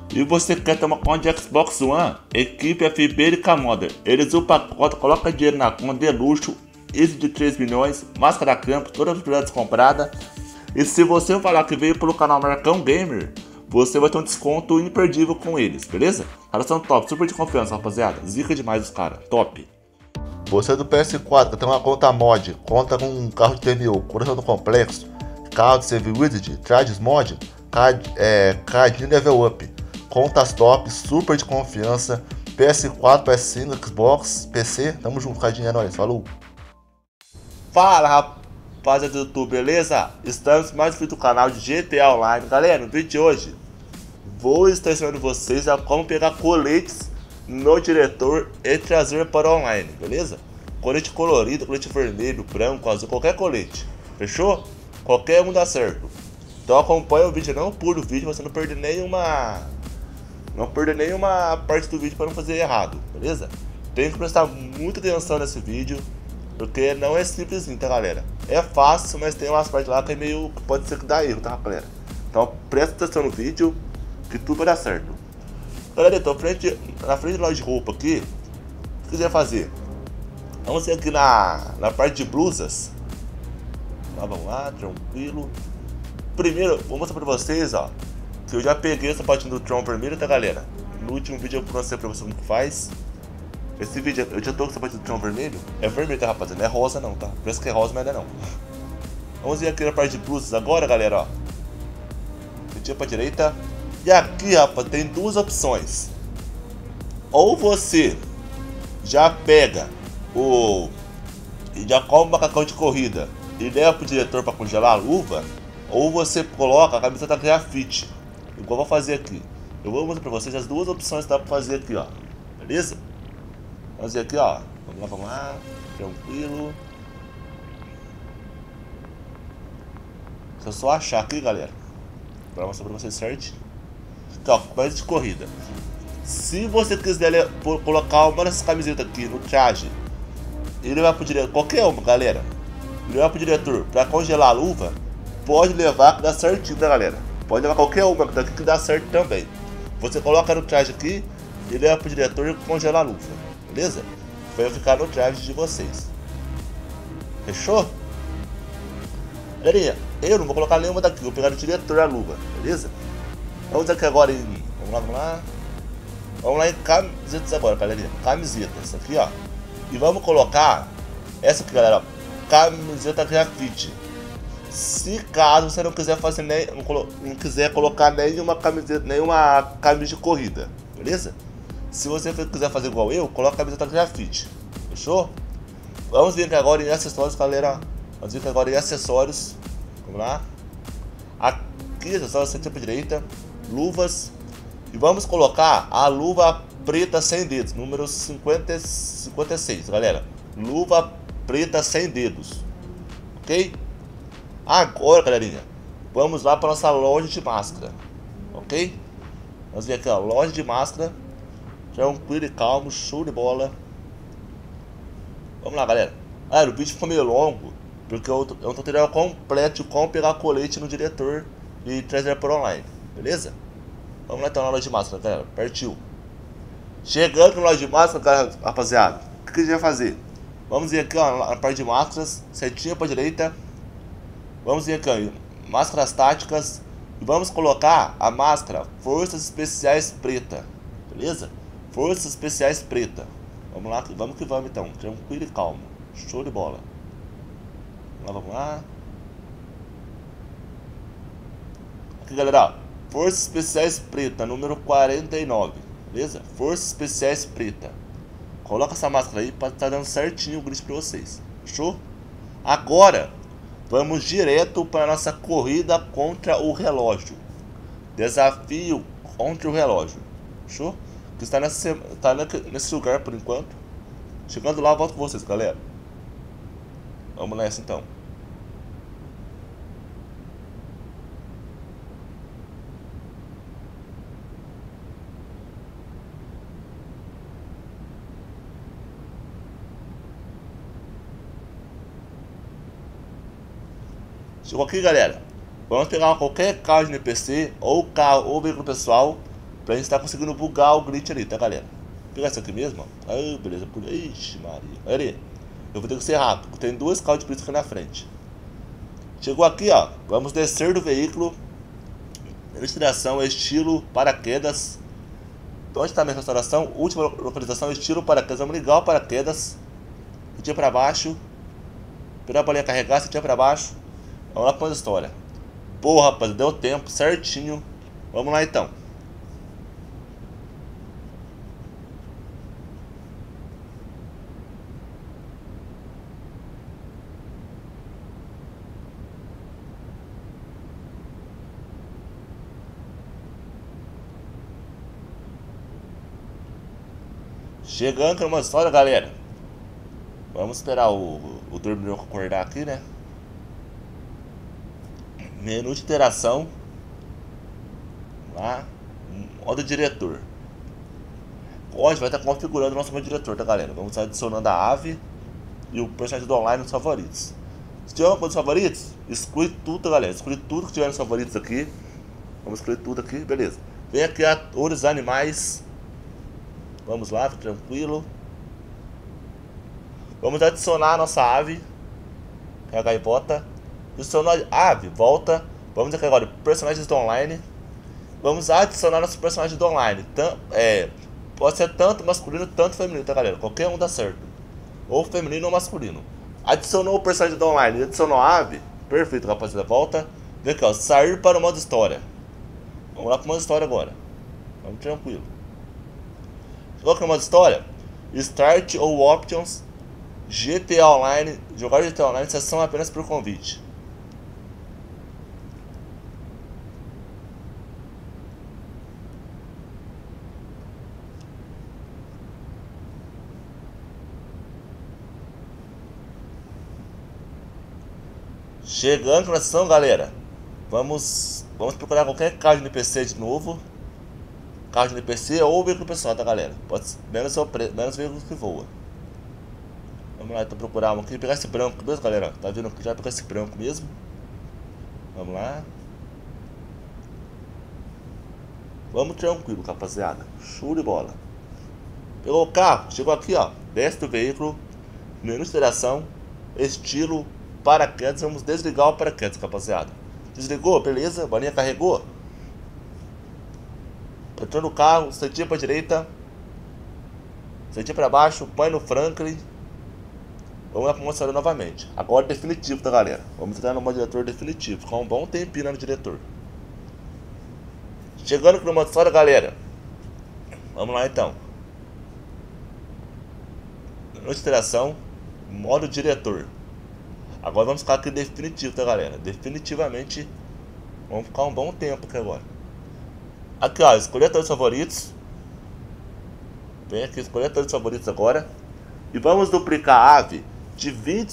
E você quer ter uma conta de Xbox One? Equipe FBRK Modder. Eles o pacote, coloca dinheiro na conta de luxo, esse de 3 milhões, máscara campo, todas as propriedades compradas. E se você falar que veio pelo canal Marcão Gamer, você vai ter um desconto imperdível com eles, beleza? Caras são top, super de confiança, rapaziada. Zica demais os caras, top. Você é do PS4 que tem uma conta mod, conta com um carro de TMU, coração do complexo, carro de Save Wizard, Trades Mod, cardinho level up, contas top, super de confiança, PS4, PS5, Xbox, PC, tamo junto, cardinho é nóis, falou. Fala rapaziada do YouTube, beleza? Estamos mais um vídeo do canal de GTA Online. Galera, no vídeo de hoje vou estar ensinando vocês a como pegar coletes no diretor e trazer para online, beleza? Colete colorido, colete vermelho, branco, azul, qualquer colete, fechou? Qualquer um dá certo. Então acompanha o vídeo, não pule o vídeo, você não perder nenhuma parte do vídeo para não fazer errado, beleza? Tem que prestar muita atenção nesse vídeo, porque não é simplesinho, tá galera? É fácil, mas tem umas partes lá que é meio, pode ser que dá erro, tá galera? Então presta atenção no vídeo, que tudo vai dar certo. Galera, então na frente da loja de roupa aqui, o que quiser fazer? Vamos ir aqui na parte de blusas. Vamos lá, tranquilo. Primeiro, vou mostrar pra vocês, ó, que eu já peguei essa patinha do Tron vermelho, tá galera? No último vídeo eu mostrei pra vocês como que faz. Esse vídeo, eu já tô com essa patinha do Tron vermelho. É vermelho, tá rapaziada? Não é rosa não, tá? Parece que é rosa, mas não é não. Vamos ir aqui na parte de blusas agora, galera, ó. Tira pra direita. E aqui, rapaz, tem duas opções. Ou você já pega e já come o macacão de corrida e leva pro diretor para congelar a luva, ou você coloca a camiseta grafite, igual eu vou fazer aqui. Eu vou mostrar para vocês as duas opções que dá para fazer aqui, ó. Beleza? Vamos ver aqui, ó. Vamos lá, tranquilo. Deixa eu só achar aqui, galera, para mostrar para vocês certinho. Então, coisa de corrida. Se você quiser colocar uma dessas camisetas aqui no traje e levar pro diretor, qualquer uma, galera, levar pro diretor pra congelar a luva, pode levar que dá certinho, tá galera? Pode levar qualquer uma daqui que dá certo também. Você coloca no traje aqui e leva pro diretor e congela a luva, beleza? Vai ficar no traje de vocês. Fechou? Galerinha, eu não vou colocar nenhuma daqui, vou pegar no diretor a luva, beleza? Vamos aqui agora em... Vamos lá. Vamos lá em camisetas agora, galerinha. Camisetas, aqui ó. E vamos colocar essa aqui, galera, ó, camiseta grafite. Se caso você não quiser fazer não quiser colocar nenhuma camiseta, nenhuma camisa de corrida, beleza? Se você quiser fazer igual eu, coloca a camiseta grafite. Fechou? Vamos vir aqui agora em acessórios, galera. Vamos vir aqui agora em acessórios. Vamos lá. Aqui, acessórios, centro para direita. Luvas. E vamos colocar a luva preta sem dedos, número 56, galera. Luva preta sem dedos, ok? Agora, galerinha, vamos lá para nossa loja de máscara, ok? Vamos ver aqui, ó, loja de máscara. Tranquilo e calmo, show de bola. Vamos lá, galera. O vídeo ficou meio longo, porque eu não tô tendo completo de como pegar colete no diretor e trazer por online, beleza? Vamos lá então na loja de máscara, galera. Partiu. Chegando na loja de máscara, rapaziada, o que a gente vai fazer? Vamos ir aqui, ó, na parte de máscaras, setinha para direita. Vamos ir aqui, ó, máscaras táticas. E vamos colocar a máscara Forças Especiais Preta, beleza? Forças Especiais Preta. Vamos lá, vamos que vamos então. Tranquilo e calmo. Show de bola. Vamos lá. Aqui, galera, ó. Forças Especiais Preta, número 49, beleza? Forças Especiais Preta. Coloca essa máscara aí para estar dando certinho o glitch para vocês. Fechou? Agora, vamos direto para a nossa corrida contra o relógio. Desafio contra o relógio. Fechou? Que está nesse lugar por enquanto. Chegando lá, eu volto com vocês, galera. Vamos nessa então. Chegou aqui, galera. Vamos pegar qualquer carro de NPC ou carro ou veículo pessoal pra gente estar conseguindo bugar o glitch ali, tá, galera? Vou pegar isso aqui mesmo, ó. Ah, beleza. Ixi, Maria. Olha ali. Eu vou ter que ser rápido, porque tem duas carros de polícia aqui na frente. Chegou aqui, ó. Vamos descer do veículo. Destinação, estilo paraquedas. Então, onde está a minha restauração? Última localização, estilo paraquedas. Vamos ligar o paraquedas. Sentir pra baixo. Esperar a bolinha carregar, sentir pra baixo. Vamos lá com a história. Boa, rapaz, deu tempo certinho. Vamos lá então. Chegando com uma história, galera. Vamos esperar o dormidor acordar aqui, né? Menu de interação. Lá. Modo diretor. Hoje vai estar configurando o nosso modo diretor, tá, galera? Vamos estar adicionando a ave e o personagem do online nos favoritos. Se tiver uma coisa dos favoritos, exclui tudo, tá, galera? Exclui tudo que tiver nos favoritos aqui. Vamos excluir tudo aqui, beleza. Vem aqui atores, animais. Vamos lá, tranquilo. Vamos adicionar a nossa ave. É a gaivota. Adicionou a ave, volta. Vamos aqui agora, personagens do online. Vamos adicionar nosso personagem do online. Pode ser tanto masculino, tanto feminino, tá, galera? Qualquer um dá certo. Ou feminino ou masculino. Adicionou o personagem do online, adicionou a ave. Perfeito, rapaziada. Volta. Vem aqui, ó. Sair para o modo história. Vamos lá para o modo história agora. Vamos tranquilo. Qual que é o modo história? Start ou Options. GTA Online. Jogar GTA Online, sessão apenas por convite. Chegando na sessão, galera. Vamos procurar qualquer carro de NPC de novo. Carro de NPC ou veículo pessoal, tá, galera? Pode ser menos veículos que voa. Vamos lá, então procurar um aqui. Pegar esse branco mesmo, galera. Tá vendo que já pegar esse branco mesmo. Vamos lá. Vamos tranquilo, rapaziada. Show de bola. Pegou o carro, chegou aqui, ó. Desce do veículo. Menu de interação. Estilo paraquedas. Vamos desligar o paraquedas, rapaziada. Desligou, beleza. Bolinha carregou. Entrou no carro, sentia pra direita. Sentia pra baixo, põe no Franklin. Vamos lá pra mostrar novamente. Agora definitivo, tá, galera? Vamos entrar no modo diretor definitivo. Ficar um bom tempinho no diretor. Chegando aqui no modo história, galera. Vamos lá então. Menu de interação. Modo diretor. Agora vamos ficar aqui definitivo, tá, galera? Definitivamente. Vamos ficar um bom tempo aqui agora. Aqui, ó, escolher todos os favoritos. Vem aqui, escolher todos os favoritos agora. E vamos duplicar a ave de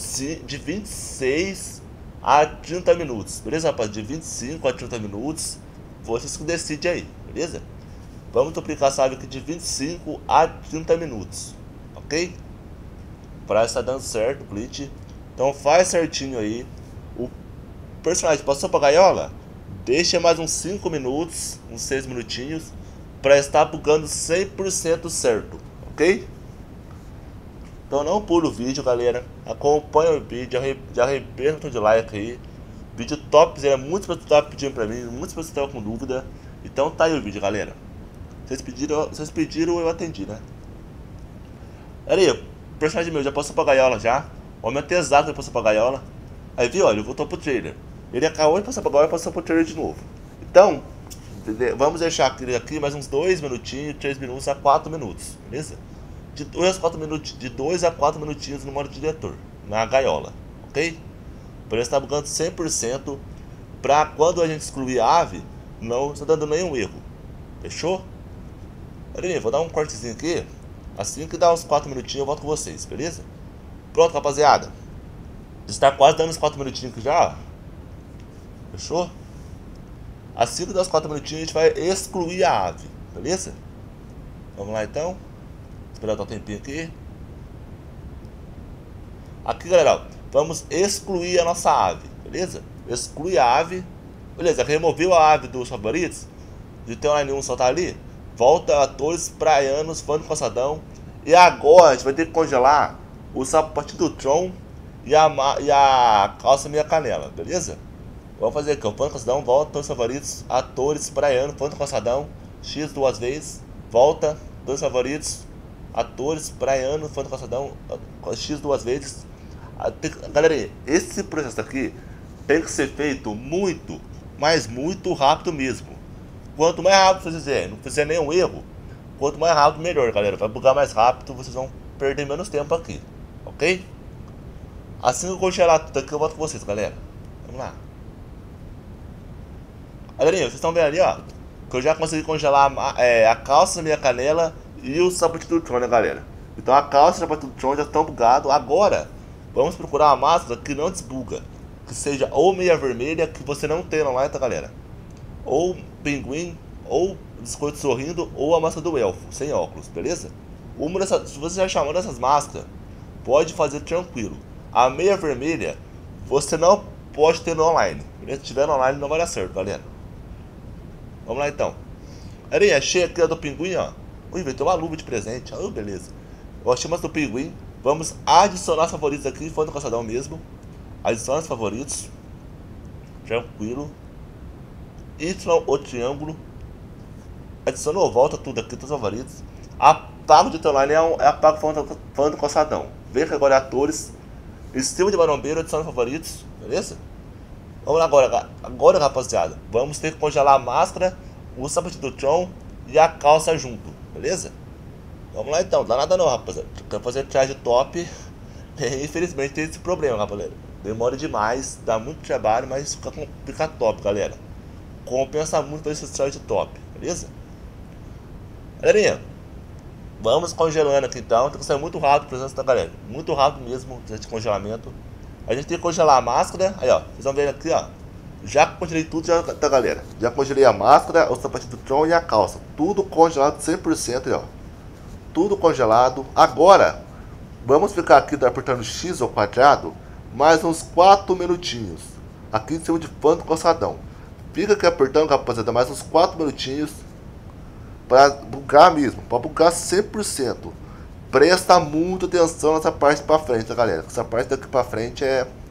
26 a 30 minutos. Beleza, rapaz? De 25 a 30 minutos. Vocês que decidem aí, beleza? Vamos duplicar essa ave aqui de 25 a 30 minutos. Ok? Para estar dando certo o glitch. Então faz certinho aí. O personagem passou pra gaiola? Deixa mais uns 5 minutos, uns 6 minutinhos, para estar bugando 100% certo, ok? Então não pule o vídeo, galera. Acompanha o vídeo, já arrebenta de like aí. Vídeo top, é muito pessoas estavam pedindo pra mim, muitas pessoas estavam com dúvida. Então tá aí o vídeo, galera. Vocês pediram, eu atendi, né? Aí, o personagem meu já passou pra gaiola já. O momento exato ele passou pra gaiola. Aí viu, olha, ele voltou pro trailer. Ele acabou de passar pra gaiola e passou pro trailer de novo. Então, vamos deixar ele aqui mais uns 2 minutinhos, 3 minutos a 4 minutos, beleza? De 2 a 4 minutinhos no modo diretor, na gaiola, ok? Para ele estar bugando 100%, pra quando a gente excluir a ave, não está dando nenhum erro. Fechou? Olha, vou dar um cortezinho aqui. Assim que dá uns 4 minutinhos eu volto com vocês, beleza? Pronto, rapaziada. Está quase dando uns 4 minutinhos aqui já. Fechou? Assim que dá os 4 minutinhos a gente vai excluir a ave, beleza? Vamos lá então. Esperar dar um tempinho aqui. Aqui, galera, ó, vamos excluir a nossa ave, beleza? Exclui a ave. Beleza, removeu a ave dos favoritos. De ter online 1 só tá ali. volta atores praianos, fã do calçadão. E agora a gente vai ter que congelar o sapatinho do Tron e a calça meia canela, beleza? Vamos fazer aqui, o fã do calçadão, volta, atores favoritos, atores praianos, fã do calçadão, X duas vezes, volta, atores favoritos, atores praianos, fã do calçadão, X duas vezes. Galera, esse processo aqui tem que ser feito muito, mas muito rápido mesmo. Quanto mais rápido você fizer, não fizer nenhum erro, quanto mais rápido melhor, galera. Vai bugar mais rápido, vocês vão perder menos tempo aqui, ok? Assim que eu congelar tudo aqui, eu volto com vocês, galera. Vamos lá. Galerinha, vocês estão vendo ali, ó, que eu já consegui congelar a calça, a minha canela e o sapatinho do Tron, né, galera? Então a calça e o sapatinho do Tron já estão bugados. Agora, vamos procurar uma máscara que não desbuga, que seja ou meia vermelha, que você não tem online, tá, galera? Ou pinguim, ou biscoito sorrindo, ou a máscara do elfo, sem óculos, beleza? Uma dessas, se você já chamou dessas máscaras, pode fazer tranquilo. A meia vermelha, você não pode ter no online, beleza? Se tiver no online, não vai dar certo, galera. Vamos lá então. Galerinha, achei aqui a do pinguim, ó. Ui, vai ter uma luva de presente, ó, beleza. Eu achei mais do pinguim. Vamos adicionar os favoritos aqui, fã do calçadão mesmo. Adicionar os favoritos. Tranquilo. Y o triângulo. Adicionou, volta tudo aqui, todos os favoritos. Apago de online é apago fã do calçadão. Vê que agora é atores. Estilo de marombeiro, adiciona favoritos. Beleza? Vamos lá agora, rapaziada. Vamos ter que congelar a máscara, o sapatinho do Tron e a calça junto. Beleza? Vamos lá então, dá nada não, rapaziada. Quero fazer traje top. Infelizmente tem esse problema, rapaziada. Demora demais, dá muito trabalho, mas fica top, galera. Compensa muito fazer esse traje top, beleza? Galerinha, vamos congelando aqui então. Tem que sair muito rápido, presença da galera. Muito rápido mesmo esse congelamento. A gente tem que congelar a máscara. Aí ó, vocês vão ver aqui ó. Já congelei tudo, já, tá, galera. Já congelei a máscara, o sapatinho do Tron e a calça. Tudo congelado 100%, aí, ó. Tudo congelado. Agora, vamos ficar aqui apertando X ao quadrado mais uns 4 minutinhos. Aqui em cima de fã do calçadão. Fica aqui apertando, rapaziada, mais uns 4 minutinhos. Pra bugar mesmo, pra bugar 100%. Presta muita atenção nessa parte pra frente, tá, galera? Essa parte daqui pra frente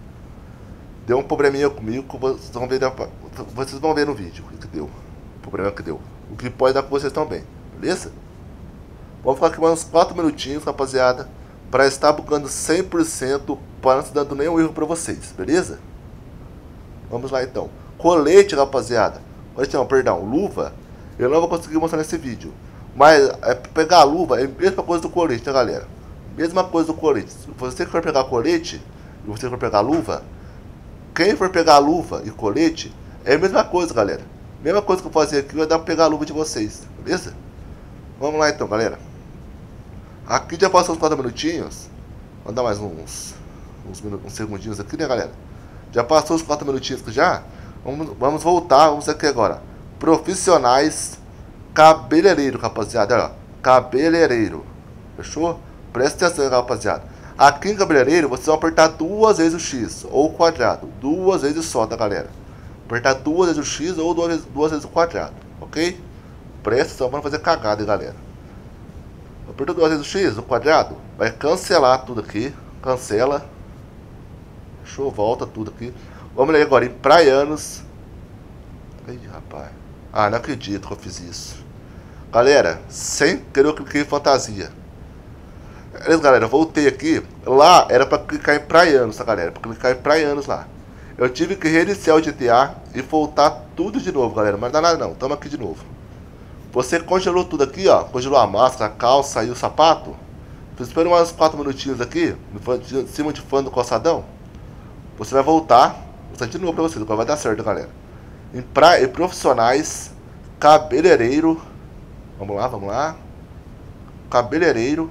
deu um probleminha comigo, que vocês vão ver no vídeo o que deu. O problema que deu. O que pode dar com vocês também, beleza? Vamos ficar aqui mais uns 4 minutinhos, rapaziada, pra estar bugando 100%, para não se dando nenhum erro pra vocês, beleza? Vamos lá então. Colete, rapaziada. Colete não, perdão, luva. Eu não vou conseguir mostrar nesse vídeo. Mas pegar a luva é a mesma coisa do colete, tá, galera? Mesma coisa do colete. Se você for pegar colete e você for pegar a luva, quem for pegar a luva e colete é a mesma coisa, galera. Mesma coisa que eu fazer aqui vai dar pra pegar a luva de vocês, beleza? Vamos lá então, galera. Aqui já passou uns 4 minutinhos. Vamos dar mais uns segundinhos aqui, né, galera? Já passou os 4 minutinhos aqui já. Vamos voltar, vamos aqui agora. Profissionais cabeleireiro, rapaziada, olha, cabeleireiro, fechou? Presta atenção, rapaziada. Aqui em cabeleireiro, vocês vão apertar 2 vezes o X ou o quadrado, 2 vezes só, tá, galera? Apertar 2 vezes o X ou 2 vezes o quadrado, ok? Presta atenção para não fazer cagada, hein, galera. Apertou 2 vezes o X, o quadrado, vai cancelar tudo aqui, cancela, fechou? Volta tudo aqui. Vamos ler agora em praianos. Ih, rapaz. Ah, não acredito que eu fiz isso. Galera, sem querer eu cliquei em fantasia. Beleza, galera, voltei aqui. Lá era pra clicar em praianos, tá, galera? Pra clicar em praianos lá. Eu tive que reiniciar o GTA e voltar tudo de novo, galera. Mas não dá nada não, tamo aqui de novo. Você congelou tudo aqui, ó. Congelou a máscara, a calça e o sapato. Espera mais uns 4 minutinhos aqui, em cima de fã do calçadão. Você vai voltar. Vou mostrar de novo pra vocês, agora vai dar certo, galera. Em profissionais, cabeleireiro. Vamos lá, vamos lá. Cabeleireiro.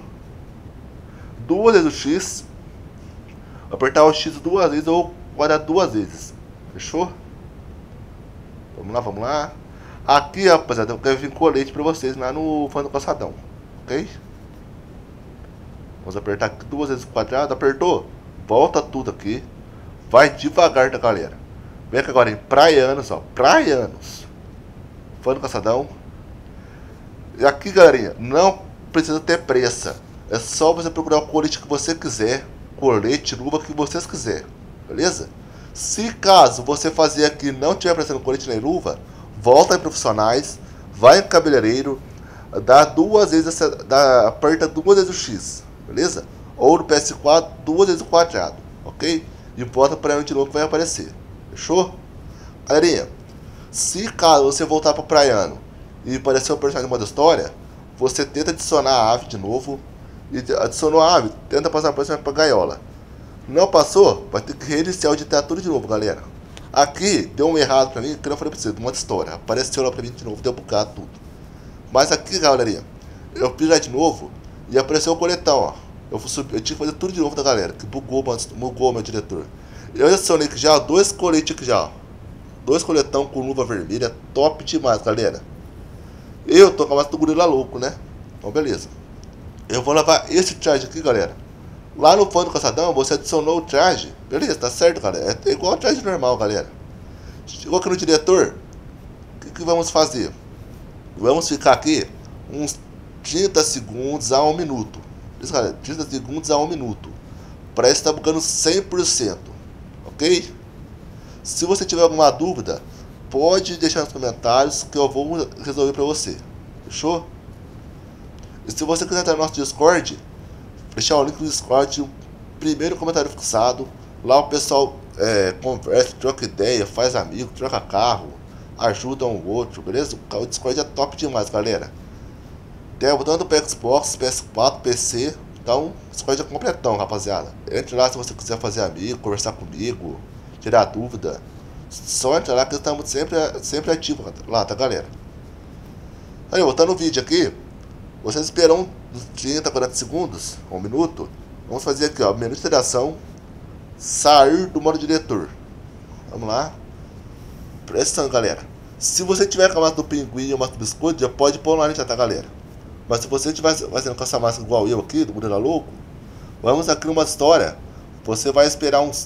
2 vezes o X. Apertar o X 2 vezes ou quadrado 2 vezes. Fechou? Vamos lá, vamos lá. Aqui, rapaziada, eu quero vir colete pra vocês lá no fã do calçadão. Ok? Vamos apertar aqui 2 vezes o quadrado. Apertou? Volta tudo aqui. Vai devagar, tá, galera? Vem aqui agora em praianos, ó. Praianos. Fã do calçadão. E aqui, galerinha, não precisa ter pressa. É só você procurar o colete que você quiser, colete, luva que vocês quiserem, beleza? Se caso você fazer aqui e não tiver aparecendo colete nem luva, volta em profissionais, vai em cabeleireiro, aperta duas vezes o X, beleza? Ou no PS4, duas vezes o quadrado, ok? E bota para ele de novo que vai aparecer, fechou? Galerinha, se caso você voltar para o Praiano e aparecer o personagem de modo história, você tenta adicionar a ave de novo, e adicionou a ave, tenta passar por cima para gaiola. Não passou, vai ter que reiniciar o editar tudo de novo, galera. Aqui deu um errado pra mim, que eu falei pra você, de uma história. Apareceu lá pra mim de novo, deu bugado tudo. Mas aqui, galerinha, eu fiz lá de novo e apareceu o coletão, ó. Eu tinha que fazer tudo de novo da galera, que bugou o meu diretor. Eu adicionei aqui já dois coletes aqui já, ó. Dois coletão com luva vermelha, top demais, galera. Eu tô com a massa do gorila louco, né? Então beleza. Eu vou levar esse charge aqui, galera. Lá no fã do caçadão, você adicionou o traje. Beleza, tá certo, galera. É igual o traje normal, galera. Chegou aqui no diretor. O que vamos fazer? Vamos ficar aqui uns 30 segundos a 1 minuto. Isso, galera, 30 segundos a 1 minuto. Parece que tá bugando 100%. Ok? Se você tiver alguma dúvida, pode deixar nos comentários que eu vou resolver pra você. Fechou? E se você quiser entrar no nosso Discord, deixar o link do Discord, o primeiro comentário fixado. Lá o pessoal conversa, troca ideia, faz amigo, troca carro, ajuda um outro, beleza? O Discord é top demais, galera. Tem tanto para Xbox, PS4, PC. Então o Discord é completão, rapaziada. Entre lá se você quiser fazer amigo, conversar comigo, tirar dúvida. Só entra lá que estamos sempre ativos lá, tá, galera? Aí, voltando o vídeo aqui. Vocês esperam uns 30, 40 segundos, 1 minuto. Vamos fazer aqui, ó, menu de interação, sair do modo diretor. Vamos lá. Presta atenção, galera. Se você tiver com a máscara do pinguim e a máscara do biscoito, já pode pôr online já, tá, galera? Mas se você estiver fazendo com essa máscara igual eu aqui, do gorila louco, vamos aqui numa história. Você vai esperar uns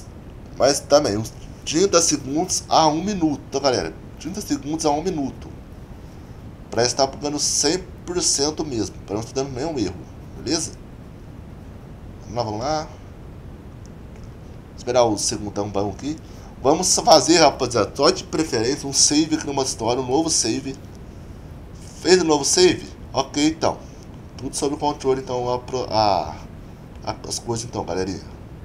30 segundos a 1 minuto, tá, galera? 30 segundos a 1 minuto. Pra estar bugando 100% mesmo, para não estar dando nenhum erro, beleza? Vamos lá. Esperar o segundão bom aqui. Vamos fazer, rapaziada, só de preferência um save aqui numa história, um novo save. Fez um novo save? Ok, então. Tudo sob o controle, então, as coisas, então, galerinha.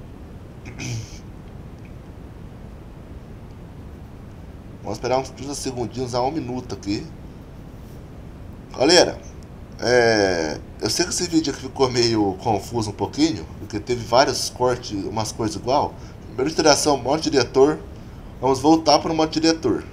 Vamos esperar uns 30 segundinhos a 1 minuto aqui. Galera, eu sei que esse vídeo aqui ficou meio confuso um pouquinho, porque teve vários cortes, umas coisas igual. Primeira interação, modo diretor. Vamos voltar para o modo diretor.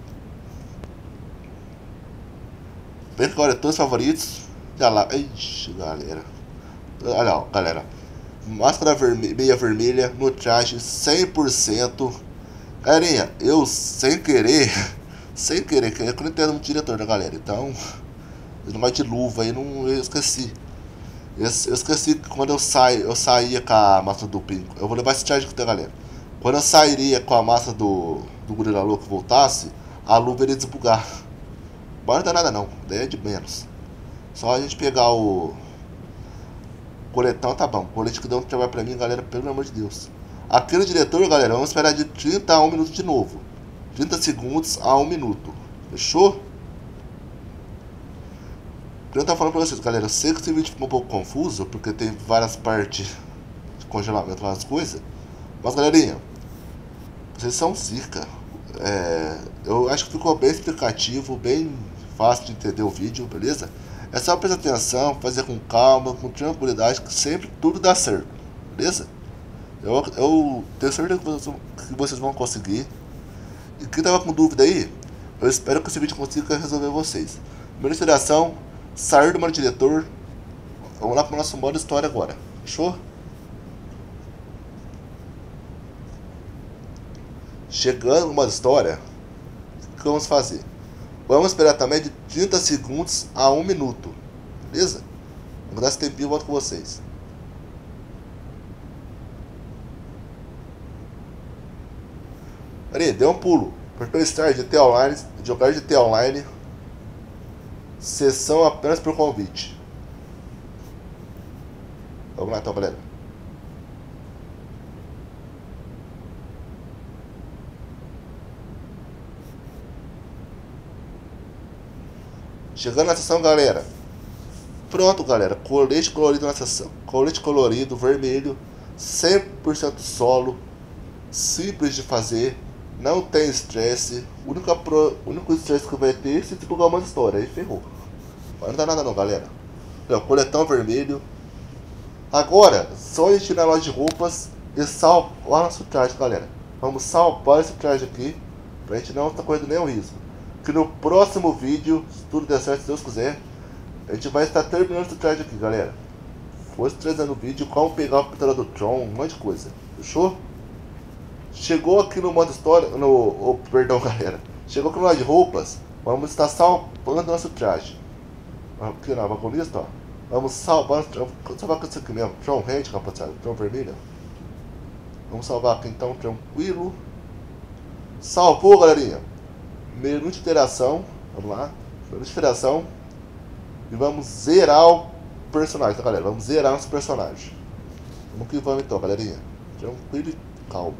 Vem que olha, todos os favoritos. Já lá, ixi, galera. Olha lá, galera. Máscara meia vermelha no traje 100%. Galerinha, eu sem querer, que eu não entendo muito diretor da galera, então... Esse negócio de luva aí, eu esqueci. Eu esqueci que quando eu saía com a massa do Pinco. Eu vou levar esse charge aqui, tá, galera? Quando eu sairia com a massa do gorila louco voltasse, a luva iria desbugar. Mas não dá nada não, daí é de menos. Só a gente pegar o coletão, tá bom. O colete que deu um trabalho pra mim, galera, pelo amor de Deus. Aqui no diretor, galera, vamos esperar de 30 a 1 minuto de novo. 30 segundos a 1 minuto. Fechou? Eu tava falando pra vocês, galera, eu sei que esse vídeo ficou um pouco confuso, porque tem várias partes de congelamento, várias coisas. Mas, galerinha, vocês são zica. Eu acho que ficou bem explicativo, bem fácil de entender o vídeo, beleza? É só prestar atenção, fazer com calma, com tranquilidade, que sempre tudo dá certo, beleza? Eu tenho certeza que vocês vão conseguir. E quem tava com dúvida aí, eu espero que esse vídeo consiga resolver vocês. Primeira interação, sair do modo diretor. Vamos lá para o nosso modo história agora. Fechou? Chegando no modo história, o que vamos fazer? Vamos esperar também de 30 segundos a 1 minuto. Beleza? Vou dar esse tempinho e volto com vocês. Peraí, deu um pulo. Apertou Start GT Online, jogar GT Online. Sessão apenas por convite. Vamos lá então, galera. Chegando na sessão, galera. Pronto, galera. Colete colorido na sessão. Colete colorido, vermelho. 100% solo. Simples de fazer. Não tem estresse. O único estresse que vai ter é se divulgar uma história. Aí ferrou. Mas não dá nada não, galera. Ó, coletão vermelho. Agora, só a gente ir na loja de roupas e salvar nosso traje, galera. Vamos salvar esse traje aqui. Pra gente não estar correndo nenhum risco. Que no próximo vídeo, se tudo der certo, se Deus quiser, a gente vai estar terminando esse traje aqui, galera. Foi trazendo o vídeo, como pegar a pintura do Tron, um monte de coisa. Fechou? Chegou aqui no modo história, perdão, galera. Chegou aqui no loja de roupas, vamos estar salvando nosso traje. Aqui na vagonista, ó. Vamos salvar com isso aqui mesmo. Tron Red, rapaziada. Tron vermelho. Vamos salvar aqui então, tranquilo. Salvou, galerinha. Menu de interação. Vamos lá. Menu de interação. E vamos zerar o personagem, tá, galera? Vamos zerar nosso personagem. Vamos que vamos então, galerinha. Tranquilo e calmo.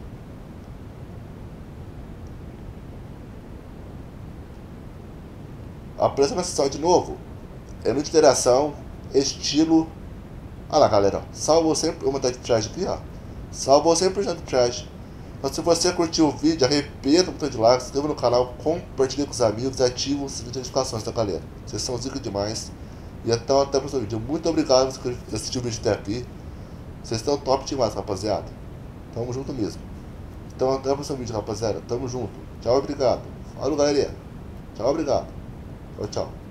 Aparece na sessão de novo. Menu de interação. Estilo. Olha lá, galera. Salvou sempre. Vou mandar de traje aqui, ó. Salvou 100% de traje. Então, se você curtiu o vídeo, arrependa o botão de like, se inscreva no canal, compartilhe com os amigos e ative o sininho de notificações, tá, galera? Vocês são zica demais. E então, até o próximo vídeo. Muito obrigado por assistir o vídeo até aqui. Vocês estão top demais, rapaziada. Tamo junto mesmo. Então, até o próximo vídeo, rapaziada. Tamo junto. Tchau, obrigado. Falou, galerinha. Tchau, obrigado. Tchau, tchau.